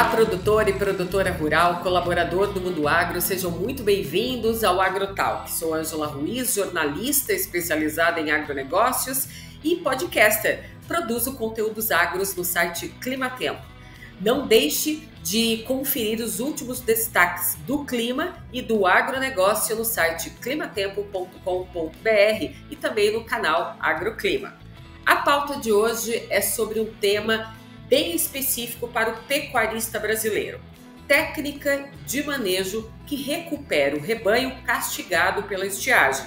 Olá, produtor e produtora rural, colaborador do Mundo Agro, sejam muito bem-vindos ao AgroTalk. Sou Ângela Ruiz, jornalista especializada em agronegócios e podcaster. Produzo conteúdos agros no site Climatempo. Não deixe de conferir os últimos destaques do clima e do agronegócio no site climatempo.com.br e também no canal Agroclima. A pauta de hoje é sobre um tema bem específico para o pecuarista brasileiro: técnica de manejo que recupera o rebanho castigado pela estiagem.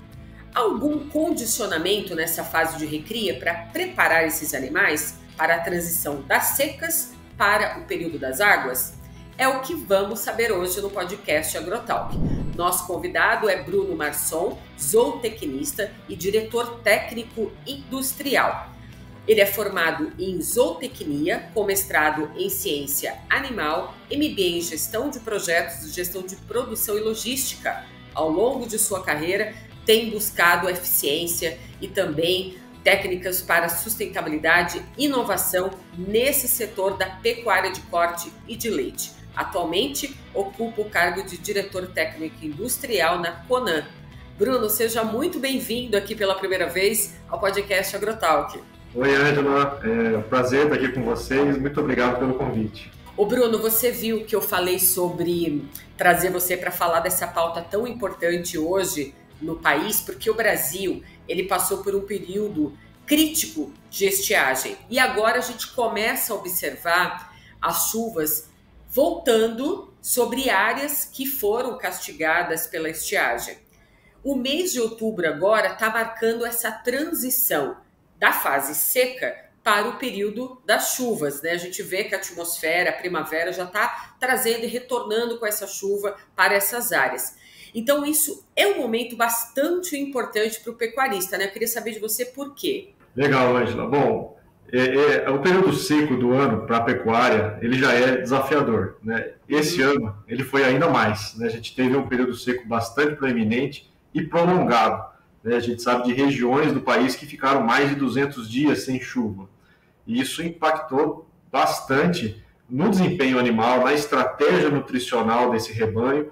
Algum condicionamento nessa fase de recria para preparar esses animais para a transição das secas para o período das águas? É o que vamos saber hoje no podcast AgroTalk. Nosso convidado é Bruno Marson, zootecnista e diretor técnico industrial. Ele é formado em zootecnia, com mestrado em ciência animal, MBA em gestão de projetos, gestão de produção e logística. Ao longo de sua carreira, tem buscado eficiência e também técnicas para sustentabilidade e inovação nesse setor da pecuária de corte e de leite. Atualmente, ocupa o cargo de diretor técnico industrial na Conan. Bruno, seja muito bem-vindo aqui pela primeira vez ao podcast AgroTalk. Oi, Ângela, é um prazer estar aqui com vocês, muito obrigado pelo convite. Ô Bruno, você viu que eu falei sobre trazer você para falar dessa pauta tão importante hoje no país, porque o Brasil ele passou por um período crítico de estiagem e agora a gente começa a observar as chuvas voltando sobre áreas que foram castigadas pela estiagem. O mês de outubro agora está marcando essa transição da fase seca para o período das chuvas, né? A gente vê que a atmosfera, a primavera já está trazendo e retornando com essa chuva para essas áreas. Então isso é um momento bastante importante para o pecuarista, né? Eu queria saber de você por quê. Legal, Ângela. Bom, o período seco do ano para a pecuária, ele já é desafiador, né? Esse ano ele foi ainda mais, né? A gente teve um período seco bastante proeminente e prolongado. A gente sabe de regiões do país que ficaram mais de 200 dias sem chuva. E isso impactou bastante no desempenho animal, na estratégia nutricional desse rebanho.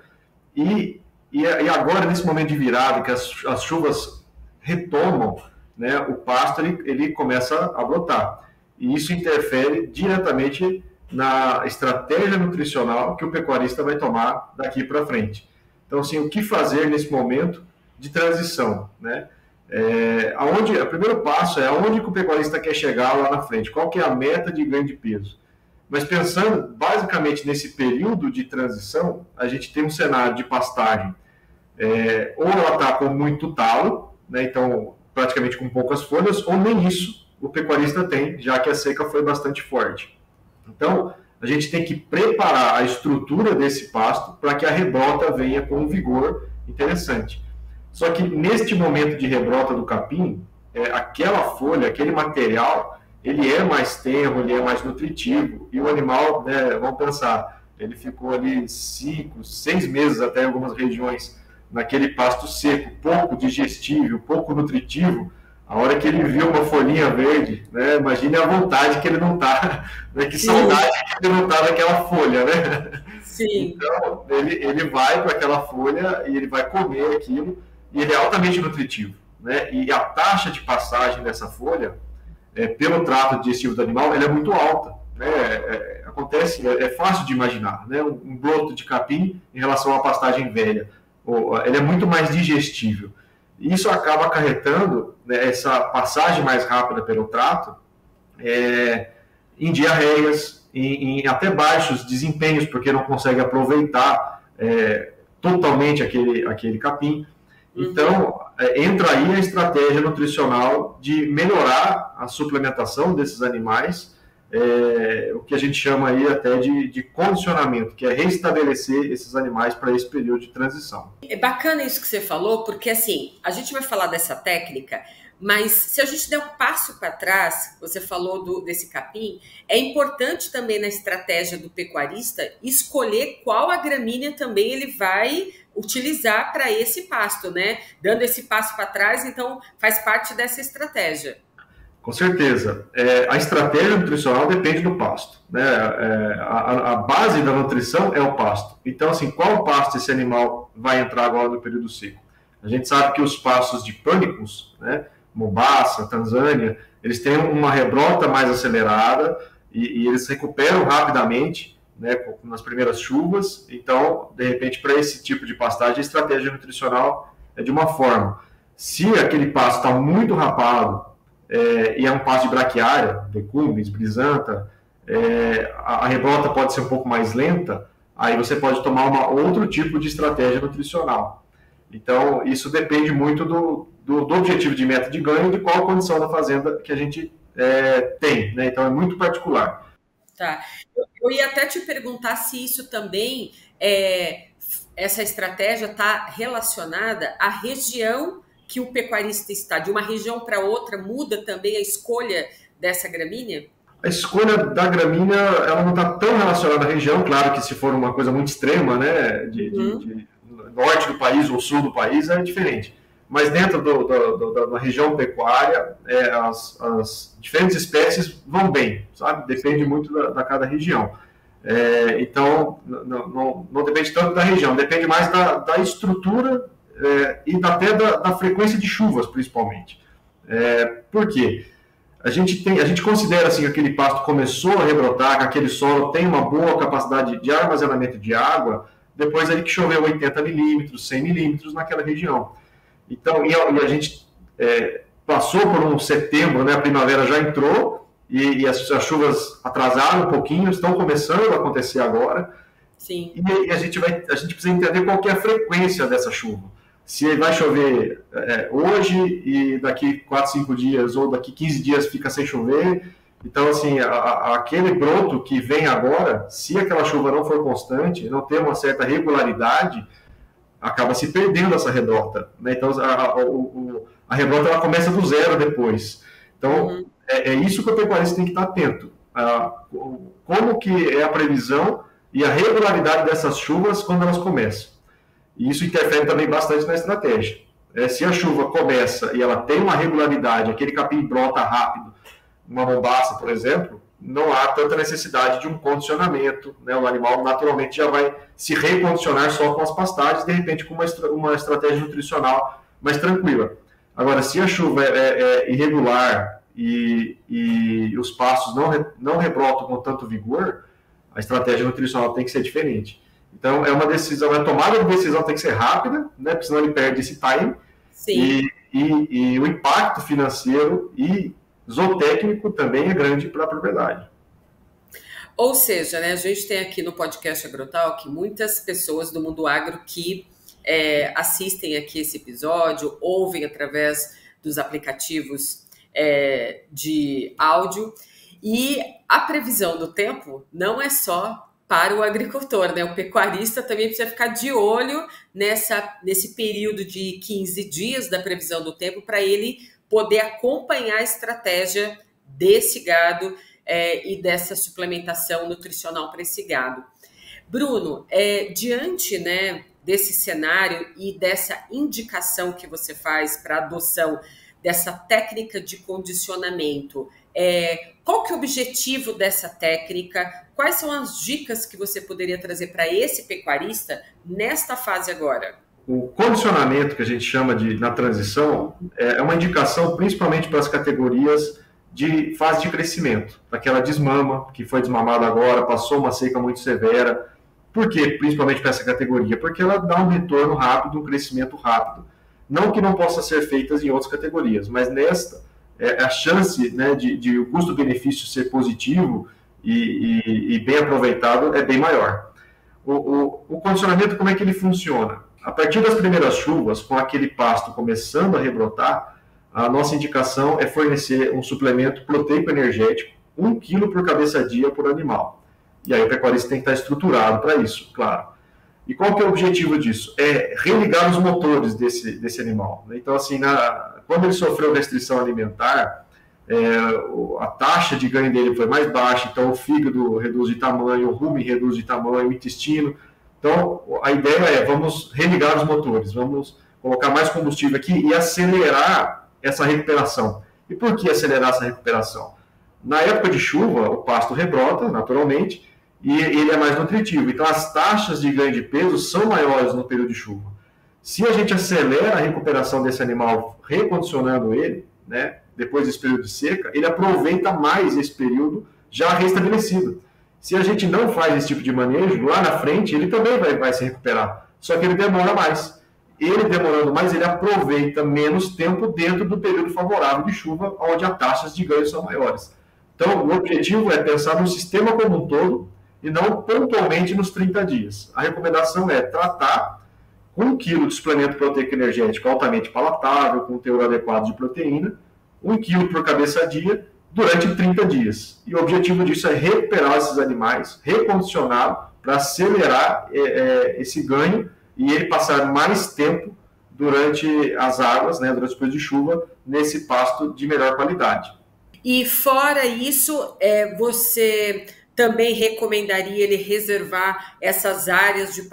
E agora, nesse momento de virada, que as chuvas retomam, né, o pasto ele começa a brotar. E isso interfere diretamente na estratégia nutricional que o pecuarista vai tomar daqui para frente. Então, assim, o que fazer nesse momento de transição, né? O primeiro passo é aonde que o pecuarista quer chegar lá na frente, qual que é a meta de ganho de peso. Mas pensando basicamente nesse período de transição, a gente tem um cenário de pastagem, ou ela está com muito talo, né? Então praticamente com poucas folhas, ou nem isso o pecuarista tem, já que a seca foi bastante forte. Então a gente tem que preparar a estrutura desse pasto para que a rebrota venha com um vigor interessante. Só que neste momento de rebrota do capim, aquela folha, aquele material, ele é mais tenro, ele é mais nutritivo. E o animal, né, vamos pensar, ele ficou ali 5, 6 meses até em algumas regiões naquele pasto seco, pouco digestível, pouco nutritivo. A hora que ele viu uma folhinha verde, né, imagine a vontade que ele não está, né, que saudade que ele não está daquela folha, né? Sim. Então, ele vai para aquela folha e ele vai comer aquilo. E ele é altamente nutritivo, né? E a taxa de passagem dessa folha, pelo trato digestivo do animal, ela é muito alta, né? Acontece, é fácil de imaginar, né? Um broto de capim em relação à pastagem velha, ele é muito mais digestível. E isso acaba acarretando, né, essa passagem mais rápida pelo trato em diarreias, em até baixos desempenhos, porque não consegue aproveitar totalmente aquele capim. Então, entra aí a estratégia nutricional de melhorar a suplementação desses animais, o que a gente chama aí até de condicionamento, que é restabelecer esses animais para esse período de transição. É bacana isso que você falou, porque assim, a gente vai falar dessa técnica, mas se a gente der um passo para trás, você falou desse capim, é importante também na estratégia do pecuarista escolher qual a gramínea também ele vai utilizar para esse pasto, né? Dando esse passo para trás, então faz parte dessa estratégia. Com certeza. A estratégia nutricional depende do pasto, né? A base da nutrição é o pasto. Então, assim, qual pasto esse animal vai entrar agora no período seco? A gente sabe que os pastos de pânicos, né, Mombasa, Tanzânia, eles têm uma rebrota mais acelerada e eles recuperam rapidamente, né, nas primeiras chuvas. Então, de repente, para esse tipo de pastagem, a estratégia nutricional é de uma forma. Se aquele pasto está muito rapado, e é um pasto de braquiária, legumes, brisanta, a rebrota pode ser um pouco mais lenta, aí você pode tomar outro tipo de estratégia nutricional. Então, isso depende muito do objetivo de meta de ganho e de qual a condição da fazenda que a gente tem, né? Então, é muito particular. Tá. Eu ia até te perguntar se isso também, essa estratégia está relacionada à região que o pecuarista está, de uma região para outra, muda também a escolha dessa gramínea? A escolha da gramínea, ela não está tão relacionada à região, claro que se for uma coisa muito extrema, né, de norte do país ou sul do país, é diferente. Mas dentro da região pecuária, as diferentes espécies vão bem, sabe? Depende muito da cada região. Então, não depende tanto da região, depende mais da estrutura e até da frequência de chuvas, principalmente. Por quê? A gente considera assim, que aquele pasto começou a rebrotar, que aquele solo tem uma boa capacidade de armazenamento de água, depois ali que choveu 80 milímetros, 100 milímetros naquela região. Então, e a gente passou por um setembro, né, a primavera já entrou, e as chuvas atrasaram um pouquinho, estão começando a acontecer agora. Sim. E a gente precisa entender qual que é a frequência dessa chuva. Se vai chover hoje e daqui 4, 5 dias ou daqui 15 dias fica sem chover. Então, assim, aquele broto que vem agora, se aquela chuva não for constante, não ter uma certa regularidade, acaba se perdendo essa rebrota, né? Então, a rebrota ela começa do zero depois. Então, é isso que o pecuarista tem que estar atento. Como que é a previsão e a regularidade dessas chuvas quando elas começam. E isso interfere também bastante na estratégia. Se a chuva começa e ela tem uma regularidade, aquele capim brota rápido, uma mombaça, por exemplo, não há tanta necessidade de um condicionamento, né? O animal naturalmente já vai se recondicionar só com as pastagens, de repente com uma estratégia nutricional mais tranquila. Agora, se a chuva é irregular e os pastos não rebrotam com tanto vigor, a estratégia nutricional tem que ser diferente. Então, é uma decisão, a tomada de decisão tem que ser rápida, né? Porque senão ele perde esse time. Sim. E o impacto financeiro e zootécnico também é grande para a propriedade. Ou seja, né, a gente tem aqui no podcast Agrotalk muitas pessoas do mundo agro que assistem aqui esse episódio, ouvem através dos aplicativos de áudio, e a previsão do tempo não é só para o agricultor, né? O pecuarista também precisa ficar de olho nesse período de 15 dias da previsão do tempo para ele poder acompanhar a estratégia desse gado e dessa suplementação nutricional para esse gado. Bruno, diante, né, desse cenário e dessa indicação que você faz para a adoção dessa técnica de condicionamento, qual que é o objetivo dessa técnica? Quais são as dicas que você poderia trazer para esse pecuarista nesta fase agora? O condicionamento, que a gente chama na transição, é uma indicação principalmente para as categorias de fase de crescimento, daquela desmama, que foi desmamada agora, passou uma seca muito severa. Por quê? Principalmente para essa categoria? Porque ela dá um retorno rápido, um crescimento rápido. Não que não possa ser feitas em outras categorias, mas nesta, a chance, né, de o custo-benefício ser positivo e bem aproveitado é bem maior. O condicionamento, como é que ele funciona? A partir das primeiras chuvas, com aquele pasto começando a rebrotar, a nossa indicação é fornecer um suplemento proteico-energético, 1 kg por cabeça-dia por animal. E aí o pecuarista tem que estar estruturado para isso, claro. E qual que é o objetivo disso? É religar os motores desse animal. Então, assim, quando ele sofreu restrição alimentar, a taxa de ganho dele foi mais baixa, então o fígado reduz de tamanho, o rumen reduz de tamanho, o intestino. Então, a ideia é, vamos religar os motores, vamos colocar mais combustível aqui e acelerar essa recuperação. E por que acelerar essa recuperação? Na época de chuva, o pasto rebrota, naturalmente, e ele é mais nutritivo. Então, as taxas de ganho de peso são maiores no período de chuva. Se a gente acelera a recuperação desse animal, recondicionando ele, né, depois desse período de seca, ele aproveita mais esse período já restabelecido. Se a gente não faz esse tipo de manejo, lá na frente ele também vai se recuperar, só que ele demora mais. Ele demorando mais, ele aproveita menos tempo dentro do período favorável de chuva, onde as taxas de ganho são maiores. Então, o objetivo é pensar no sistema como um todo e não pontualmente nos 30 dias. A recomendação é tratar com 1 kg de suplemento proteico energético altamente palatável, com teor adequado de proteína, 1 kg por cabeça dia, durante 30 dias. E o objetivo disso é recuperar esses animais, recondicionar para acelerar esse ganho e ele passar mais tempo durante as águas, né, durante os períodos de chuva, nesse pasto de melhor qualidade. E fora isso, você também recomendaria ele reservar essas áreas de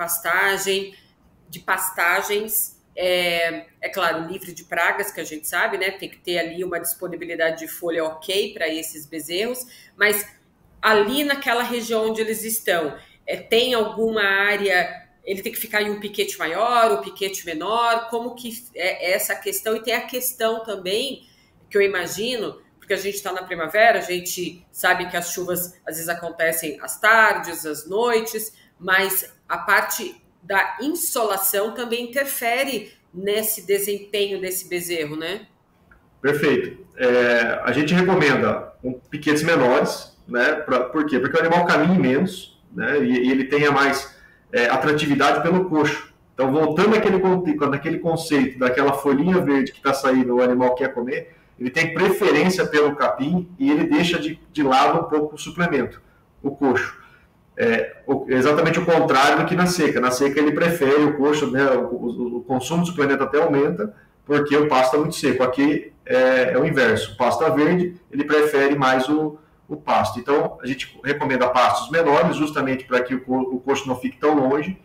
pastagens, claro, livre de pragas, que a gente sabe, né? Tem que ter ali uma disponibilidade de folha ok para esses bezerros, mas ali naquela região onde eles estão, tem alguma área, ele tem que ficar em um piquete maior, um piquete menor, como que é essa questão? E tem a questão também, que eu imagino, porque a gente está na primavera, a gente sabe que as chuvas às vezes acontecem às tardes, às noites, mas a parte da insolação também interfere nesse desempenho desse bezerro, né? Perfeito. A gente recomenda piquetes menores, né? Por quê? Porque o animal caminha menos, né? E ele tenha mais atratividade pelo coxo. Então, voltando naquele conceito daquela folhinha verde que está saindo, o animal quer comer, ele tem preferência pelo capim e ele deixa de lado um pouco o suplemento, o coxo. Exatamente o contrário do que na seca. Na seca ele prefere o coxo, né, o consumo de suplemento até aumenta, porque o pasto está muito seco. Aqui é o inverso. O pasto está verde, ele prefere mais o pasto. Então, a gente recomenda pastos menores, justamente para que o coxo não fique tão longe.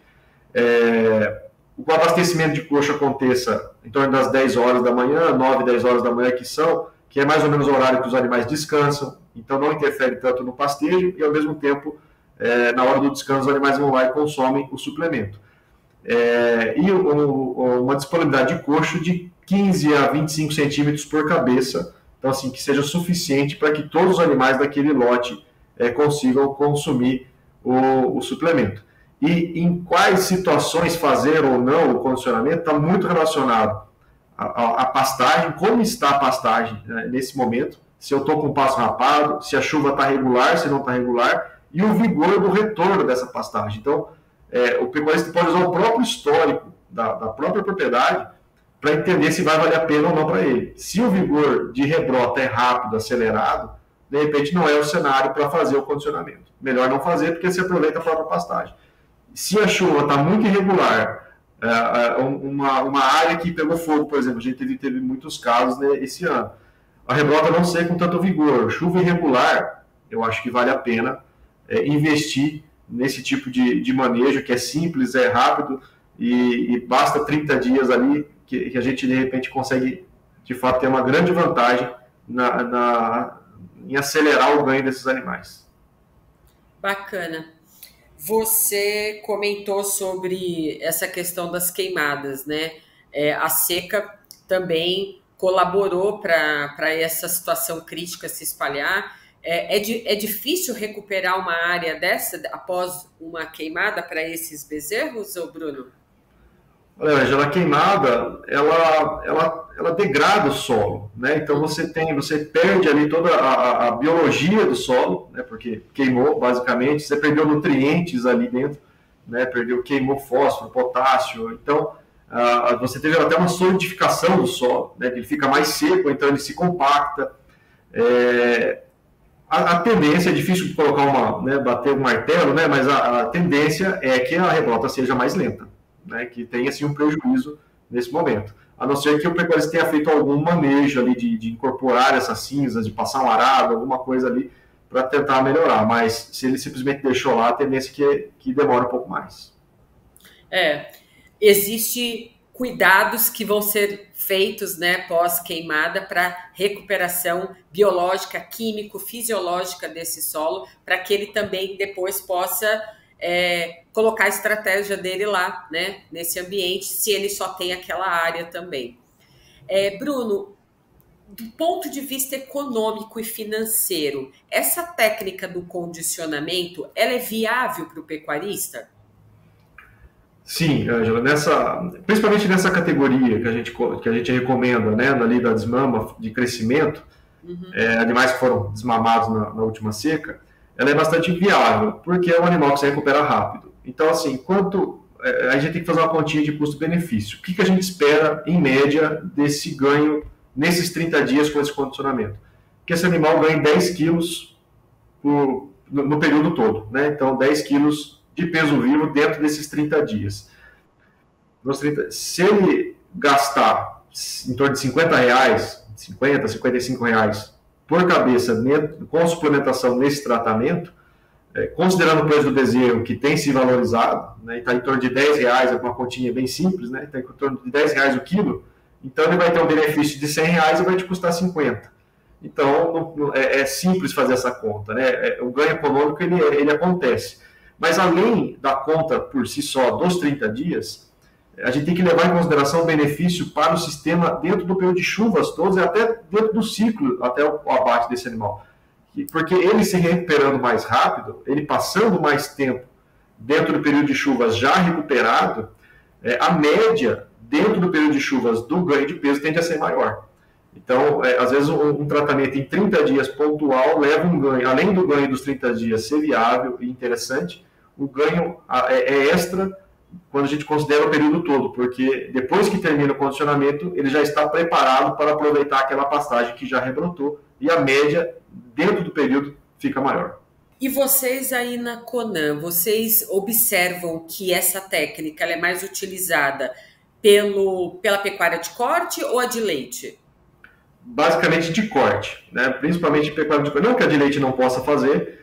O abastecimento de coxo aconteça em torno das 10 horas da manhã, 9, 10 horas da manhã, que é mais ou menos o horário que os animais descansam, então não interfere tanto no pastejo e, ao mesmo tempo, na hora do descanso, os animais vão lá e consomem o suplemento. E uma disponibilidade de coxo de 15 a 25 centímetros por cabeça, então, assim, que seja suficiente para que todos os animais daquele lote consigam consumir o suplemento. E em quais situações fazer ou não o condicionamento está muito relacionado à pastagem, como está a pastagem, né, nesse momento, se eu estou com o pasto rapado, se a chuva está regular, se não está regular, e o vigor do retorno dessa pastagem. Então, o pecuarista pode usar o próprio histórico da própria propriedade para entender se vai valer a pena ou não para ele. Se o vigor de rebrota é rápido, acelerado, de repente não é o cenário para fazer o condicionamento. Melhor não fazer porque você aproveita a própria pastagem. Se a chuva está muito irregular, uma área que pegou fogo, por exemplo, a gente teve muitos casos, né, esse ano. A rebrota não ser com tanto vigor, chuva irregular, eu acho que vale a pena investir nesse tipo de manejo, que é simples, é rápido, e basta 30 dias ali, que a gente, de repente, consegue, de fato, ter uma grande vantagem em acelerar o ganho desses animais. Bacana. Você comentou sobre essa questão das queimadas, né? A seca também colaborou para essa situação crítica se espalhar. É difícil recuperar uma área dessa após uma queimada para esses bezerros, ou Bruno? Olha, Angela, a queimada, ela degrada o solo, né? Então você perde ali toda a biologia do solo, né? Porque queimou, basicamente, você perdeu nutrientes ali dentro, né? Queimou fósforo, potássio, então você teve até uma solidificação do solo, né? Ele fica mais seco, então ele se compacta. A tendência, é difícil colocar bater um martelo, né? Mas a tendência é que a rebrota seja mais lenta, né, que tenha assim, um prejuízo nesse momento. A não ser que o pecuarista tenha feito algum manejo ali de incorporar essas cinzas, de passar um arado, alguma coisa ali para tentar melhorar. Mas se ele simplesmente deixou lá, a tendência é que demora um pouco mais. Existe cuidados que vão ser feitos, né, pós-queimada para recuperação biológica, químico, fisiológica desse solo, para que ele também depois possa colocar a estratégia dele lá, né, nesse ambiente, se ele só tem aquela área também. Bruno, do ponto de vista econômico e financeiro, essa técnica do condicionamento, ela é viável para o pecuarista? Sim, Ângela, principalmente nessa categoria que a gente recomenda, né, ali da desmama de crescimento, animais que foram desmamados na última seca, ela é bastante viável, porque é um animal que se recupera rápido. Então, assim, a gente tem que fazer uma continha de custo-benefício. O que a gente espera, em média, desse ganho nesses 30 dias com esse condicionamento? Que esse animal ganhe 10 quilos no período todo, né? Então, 10 quilos de peso vivo dentro desses 30 dias. Se ele gastar em torno de R$50, 50, R$55 por cabeça com suplementação nesse tratamento, considerando o preço do bezerro que tem se valorizado, né, está em torno de R$10, é uma continha bem simples, né, está em torno de R$10 o quilo, então ele vai ter um benefício de R$100 e vai te custar 50. Então é simples fazer essa conta, né? O ganho econômico ele acontece. Mas além da conta por si só dos 30 dias, a gente tem que levar em consideração o benefício para o sistema dentro do período de chuvas todos e até dentro do ciclo, até o abate desse animal. Porque ele se recuperando mais rápido, ele passando mais tempo dentro do período de chuvas já recuperado, a média dentro do período de chuvas do ganho de peso tende a ser maior. Então, às vezes, um tratamento em 30 dias pontual leva um ganho, além do ganho dos 30 dias ser viável e interessante, o ganho é extra quando a gente considera o período todo, porque depois que termina o condicionamento, ele já está preparado para aproveitar aquela pastagem que já rebrotou e a média dentro do período fica maior. E vocês aí na Conan, vocês observam que essa técnica ela é mais utilizada pela pecuária de corte ou a de leite? Basicamente de corte, né? Principalmente pecuária de corte. Não que a de leite não possa fazer,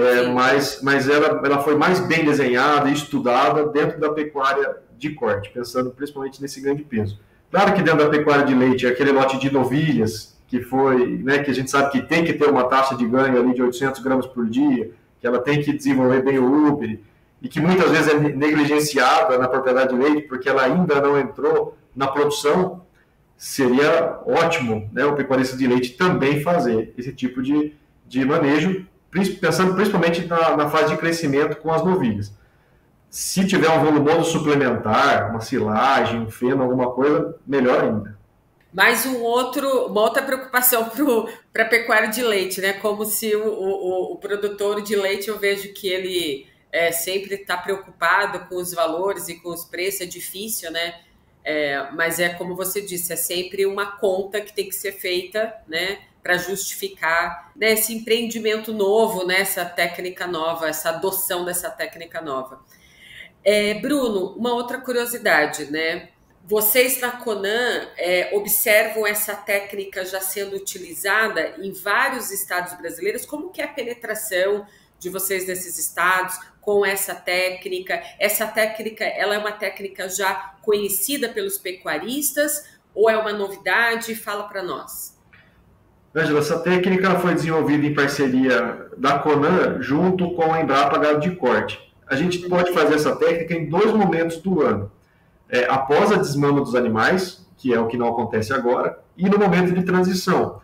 mas ela foi mais bem desenhada e estudada dentro da pecuária de corte, pensando principalmente nesse ganho de peso. Claro que dentro da pecuária de leite, aquele lote de novilhas, que foi, né, que a gente sabe que tem que ter uma taxa de ganho ali de 800 gramas por dia, que ela tem que desenvolver bem o úbere, e que muitas vezes é negligenciada na propriedade de leite, porque ela ainda não entrou na produção, seria ótimo, né, o pecuarista de leite também fazer esse tipo de manejo, pensando principalmente na fase de crescimento com as novilhas. Se tiver um volumoso suplementar, uma silagem, um feno, alguma coisa, melhor ainda. Mais uma outra preocupação para a pecuária de leite, né? Como se o produtor de leite, eu vejo que ele sempre está preocupado com os valores e com os preços, é difícil, né? Mas como você disse, é sempre uma conta que tem que ser feita, né? Para justificar, né, esse empreendimento novo, né, essa técnica nova, essa adoção dessa técnica nova. Bruno, uma outra curiosidade, né? Vocês na Conan observam essa técnica já sendo utilizada em vários estados brasileiros. Como que é a penetração de vocês nesses estados com essa técnica? Essa técnica, ela é uma técnica já conhecida pelos pecuaristas ou é uma novidade? Fala para nós. Ângela, essa técnica foi desenvolvida em parceria da Conan junto com a Embrapa Gado de Corte. A gente pode fazer essa técnica em 2 momentos do ano. Após a desmama dos animais, que é o que não acontece agora, e no momento de transição.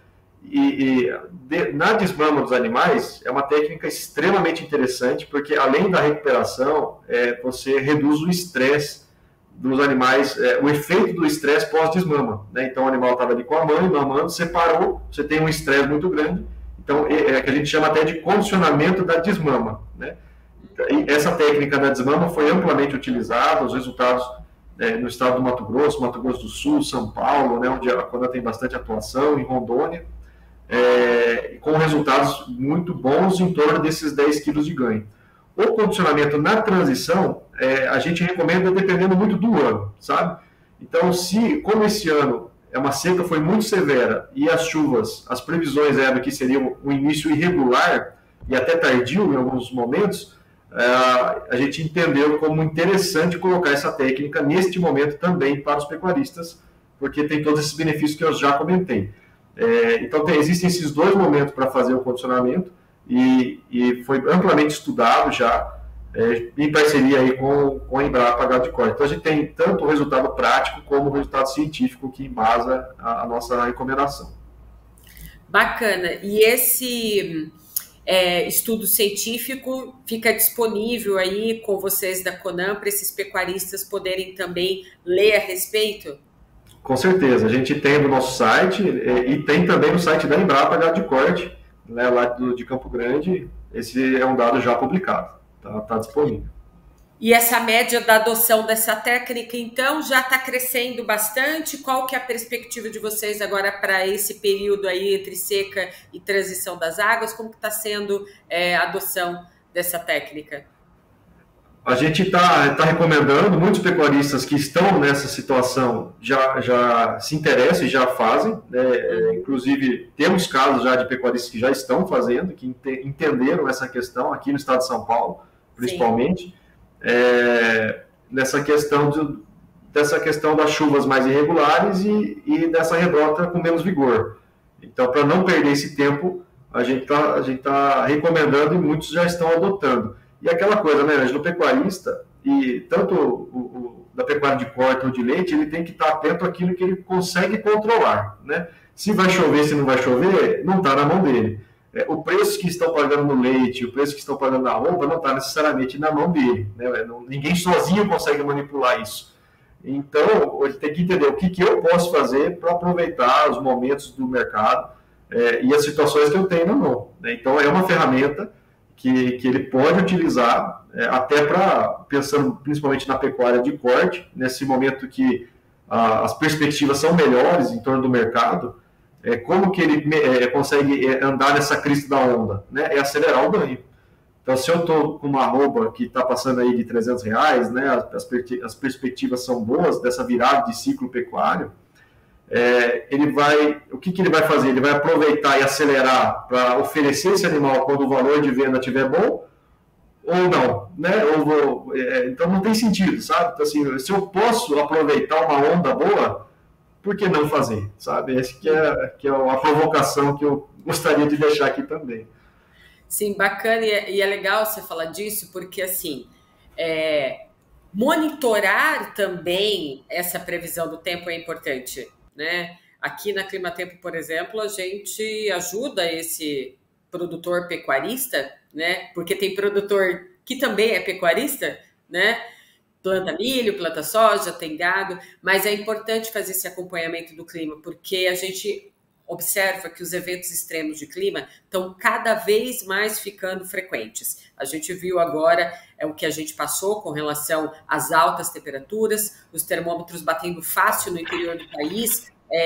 Na desmama dos animais, é uma técnica extremamente interessante, porque além da recuperação, você reduz o estresse dos animais, o efeito do estresse pós-desmama, né? Então o animal estava ali com a mãe, mamando, separou, você tem um estresse muito grande, então que a gente chama até de condicionamento da desmama, né? E essa técnica da desmama foi amplamente utilizada, os resultados no estado do Mato Grosso do Sul, São Paulo, né, onde a Conan tem bastante atuação, em Rondônia, com resultados muito bons em torno desses 10 quilos de ganho. O condicionamento na transição, a gente recomenda dependendo muito do ano, sabe? Então, como esse ano uma seca foi muito severa e as chuvas, as previsões eram que seria um início irregular e até tardio em alguns momentos, a gente entendeu como interessante colocar essa técnica neste momento também para os pecuaristas, porque tem todos esses benefícios que eu já comentei. Então, existem esses dois momentos para fazer o condicionamento e foi amplamente estudado já, em parceria aí com a Embrapa Gado de Corte. Então, a gente tem tanto o resultado prático como o resultado científico que embasa a nossa recomendação. Bacana. E esse estudo científico fica disponível aí com vocês da Conan para esses pecuaristas poderem também ler a respeito? Com certeza. A gente tem no nosso site e tem também no site da Embrapa Gado de Corte, né, lá de Campo Grande. Esse é um dado já publicado. Tá disponível. E essa média da adoção dessa técnica, então, já está crescendo bastante? Qual que é a perspectiva de vocês agora para esse período aí entre seca e transição das águas? Como que está sendo a adoção dessa técnica? A gente está recomendando, muitos pecuaristas que estão nessa situação já se interessam e já fazem, né? Inclusive, temos casos já de pecuaristas que já estão fazendo, que entenderam essa questão aqui no estado de São Paulo, principalmente. Dessa questão das chuvas mais irregulares e dessa rebrota com menos vigor. Então, para não perder esse tempo, a gente tá recomendando e muitos já estão adotando. E aquela coisa, né, Ângelo, o pecuarista, e tanto o da pecuária de corte ou de leite, ele tem que estar atento àquilo que ele consegue controlar, né? Se vai chover, se não vai chover, não está na mão dele. O preço que estão pagando no leite, o preço que estão pagando na roupa, não está necessariamente na mão dele, né? Ninguém sozinho consegue manipular isso. Então, ele tem que entender o que eu posso fazer para aproveitar os momentos do mercado e as situações que eu tenho na mão, né? Então, é uma ferramenta que ele pode utilizar até pensando principalmente na pecuária de corte, nesse momento que as perspectivas são melhores em torno do mercado, como que ele consegue andar nessa crista da onda, né? É acelerar o ganho. Então, se eu estou com uma arroba que está passando aí de R$300, né, as perspectivas são boas dessa virada de ciclo pecuário, o que ele vai fazer? Ele vai aproveitar e acelerar para oferecer esse animal quando o valor de venda estiver bom, ou não, né? Então não tem sentido, sabe? Então, assim, se eu posso aproveitar uma onda boa, por que não fazer, sabe? Essa que é a provocação que eu gostaria de deixar aqui também. Sim, bacana, e é legal você falar disso, porque assim, monitorar também essa previsão do tempo é importante, né? Aqui na Climatempo, por exemplo, a gente ajuda esse produtor pecuarista, né? Porque tem produtor que também é pecuarista, né? Planta milho, planta soja, tem gado, mas é importante fazer esse acompanhamento do clima, porque a gente observa que os eventos extremos de clima estão cada vez mais ficando frequentes. A gente viu agora o que a gente passou com relação às altas temperaturas, os termômetros batendo fácil no interior do país,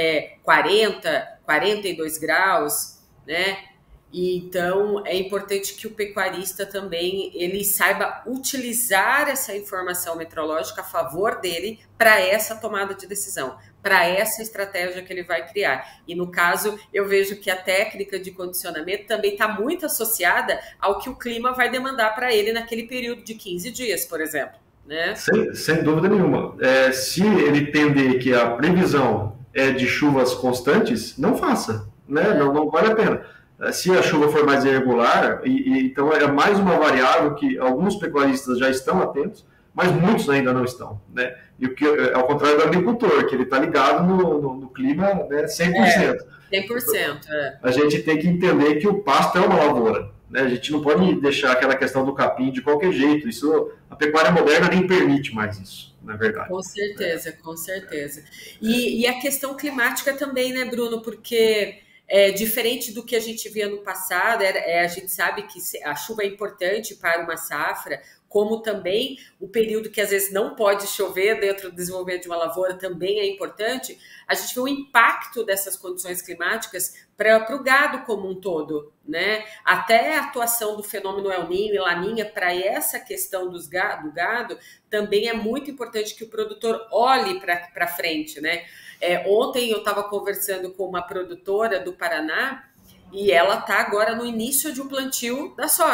40, 42 graus, né? E então é importante que o pecuarista também ele saiba utilizar essa informação meteorológica a favor dele para essa tomada de decisão, para essa estratégia que ele vai criar. E no caso, eu vejo que a técnica de condicionamento também está muito associada ao que o clima vai demandar para ele naquele período de 15 dias, por exemplo. Né? Sem dúvida nenhuma. Se ele entender que a previsão é de chuvas constantes, não faça, né? Não vale a pena. Se a chuva for mais irregular, então é mais uma variável que alguns pecuaristas já estão atentos, mas muitos ainda não estão, né? E ao contrário do agricultor, que ele está ligado no clima, né, 100%. 100%. A gente tem que entender que o pasto é uma lavoura, né? A gente não pode deixar aquela questão do capim de qualquer jeito. A pecuária moderna nem permite mais isso, na verdade. Com certeza, com certeza. E a questão climática também, né, Bruno? Porque diferente do que a gente via no passado, a gente sabe que a chuva é importante para uma safra, como também o período que às vezes não pode chover dentro do desenvolvimento de uma lavoura também é importante. A gente vê o impacto dessas condições climáticas para o gado como um todo, né? Até a atuação do fenômeno El Niño e Laninha para essa questão do gado também é muito importante que o produtor olhe para frente, né? Ontem eu estava conversando com uma produtora do Paraná e ela está agora no início de um plantio da soja,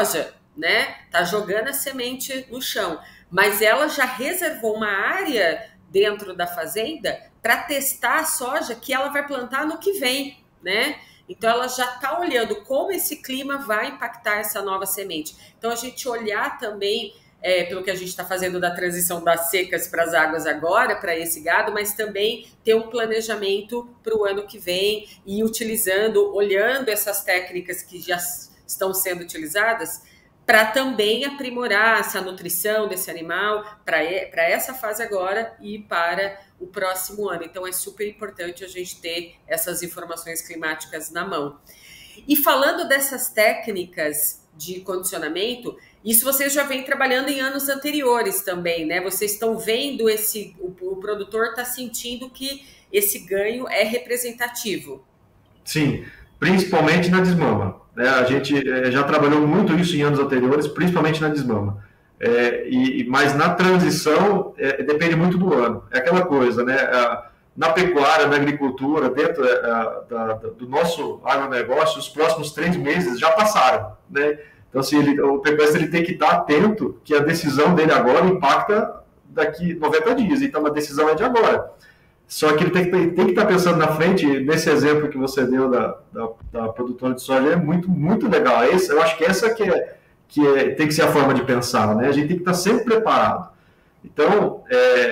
né? Tá jogando a semente no chão, mas ela já reservou uma área dentro da fazenda para testar a soja que ela vai plantar no que vem, né? Então ela já está olhando como esse clima vai impactar essa nova semente. Então a gente olhar também pelo que a gente está fazendo da transição das secas para as águas agora, para esse gado, mas também ter um planejamento para o ano que vem e utilizando, olhando essas técnicas que já estão sendo utilizadas para também aprimorar essa nutrição desse animal para essa fase agora e para o próximo ano. Então é super importante a gente ter essas informações climáticas na mão. E falando dessas técnicas de condicionamento, isso vocês já vêm trabalhando em anos anteriores também, né? Vocês estão vendo o produtor está sentindo que esse ganho é representativo. Sim, principalmente na desmama. A gente já trabalhou muito isso em anos anteriores, principalmente na desmama. Mas na transição depende muito do ano. É aquela coisa, né? Na pecuária, na agricultura, dentro do nosso agronegócio, os próximos 3 meses já passaram, né? Então, assim, o pecuarista tem que estar atento que a decisão dele agora impacta daqui 90 dias. Então, a decisão é de agora. Só que ele tem que estar pensando na frente. Nesse exemplo que você deu da produtora de soja é muito, muito legal. Eu acho que essa tem que ser a forma de pensar, né? A gente tem que estar sempre preparado. Então,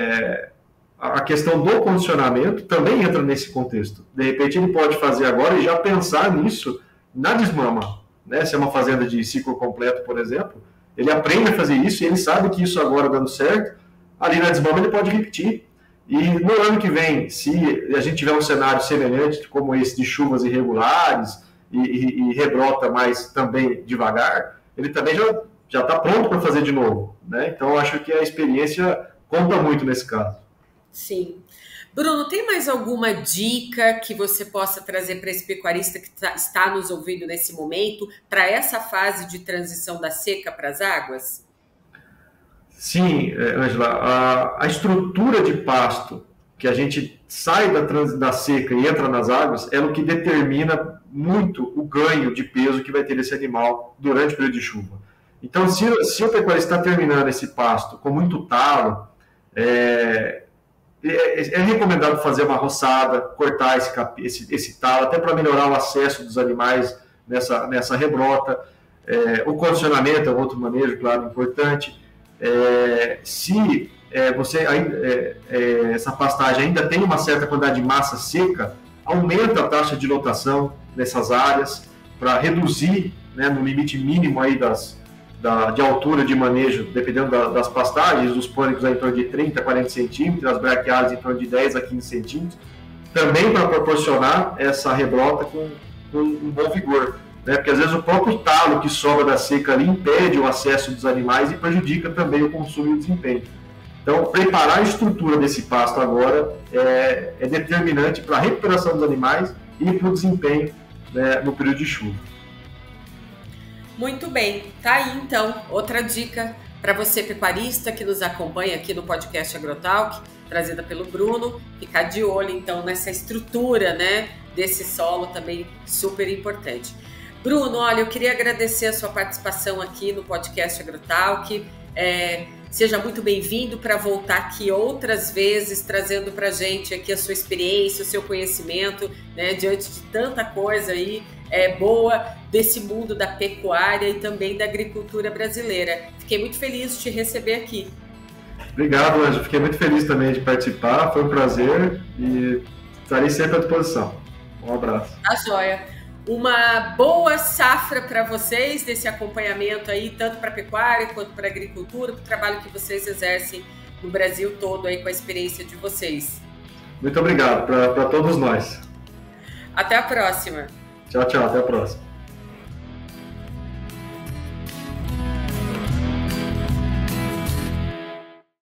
a questão do condicionamento também entra nesse contexto. De repente, ele pode fazer agora e já pensar nisso na desmama. Né? Se é uma fazenda de ciclo completo, por exemplo, ele aprende a fazer isso e ele sabe que isso agora dando certo, ali na desmama ele pode repetir. E no ano que vem, se a gente tiver um cenário semelhante como esse de chuvas irregulares e rebrota mais também devagar, ele também já está pronto para fazer de novo. Né? Então, eu acho que a experiência conta muito nesse caso. Sim. Bruno, tem mais alguma dica que você possa trazer para esse pecuarista que está nos ouvindo nesse momento, para essa fase de transição da seca para as águas? Sim, Ângela, a estrutura de pasto que a gente sai da seca e entra nas águas é o que determina muito o ganho de peso que vai ter esse animal durante o período de chuva. Então, se o pecuarista está terminando esse pasto com muito talo, é recomendado fazer uma roçada, cortar esse talo, até para melhorar o acesso dos animais nessa rebrota. O condicionamento é outro manejo, claro, importante. Se essa pastagem ainda tem uma certa quantidade de massa seca, aumenta a taxa de lotação nessas áreas para reduzir, né, no limite mínimo aí de altura de manejo, dependendo das pastagens, os pânicos em torno de 30 a 40 centímetros, as braquiárias em torno de 10 a 15 centímetros, também para proporcionar essa rebrota com um bom vigor. Né? Porque às vezes o próprio talo que sobra da seca ali impede o acesso dos animais e prejudica também o consumo e o desempenho. Então, preparar a estrutura desse pasto agora é determinante para a recuperação dos animais e para o desempenho, né, no período de chuva. Muito bem, tá aí então outra dica para você pecuarista que nos acompanha aqui no podcast Agrotalk, trazida pelo Bruno, ficar de olho então nessa estrutura, né, desse solo também super importante. Bruno, olha, eu queria agradecer a sua participação aqui no podcast Agrotalk, seja muito bem-vindo para voltar aqui outras vezes, trazendo para a gente aqui a sua experiência, o seu conhecimento, né, diante de tanta coisa aí boa desse mundo da pecuária e também da agricultura brasileira. Fiquei muito feliz de te receber aqui. Obrigado, Ângela. Fiquei muito feliz também de participar, foi um prazer e estarei sempre à disposição. Um abraço. Tá joia. Uma boa safra para vocês, desse acompanhamento aí, tanto para a pecuária quanto para a agricultura, para o trabalho que vocês exercem no Brasil todo aí com a experiência de vocês. Muito obrigado para todos nós. Até a próxima. Tchau, tchau. Até a próxima.